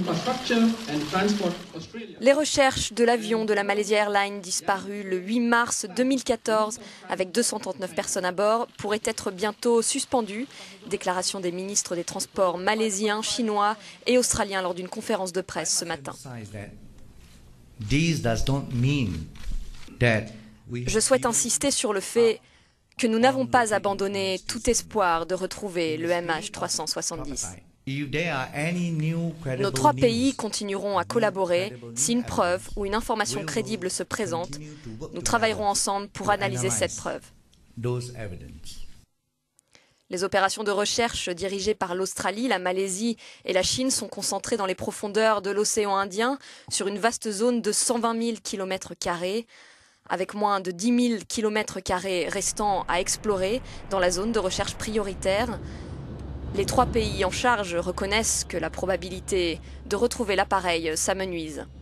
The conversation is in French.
Les recherches de l'avion de la Malaysia Airlines disparu le 8 mars 2014 avec 239 personnes à bord pourraient être bientôt suspendues. Déclaration des ministres des Transports malaisiens, chinois et australiens lors d'une conférence de presse ce matin. Je souhaite insister sur le fait que nous n'avons pas abandonné tout espoir de retrouver le MH370. Nos trois pays continueront à collaborer. Si une preuve ou une information crédible se présente, nous travaillerons ensemble pour analyser cette preuve. Les opérations de recherche dirigées par l'Australie, la Malaisie et la Chine sont concentrées dans les profondeurs de l'océan Indien sur une vaste zone de 120 000 km², avec moins de 10 000 km² restants à explorer dans la zone de recherche prioritaire. Les trois pays en charge reconnaissent que la probabilité de retrouver l'appareil s'amenuise.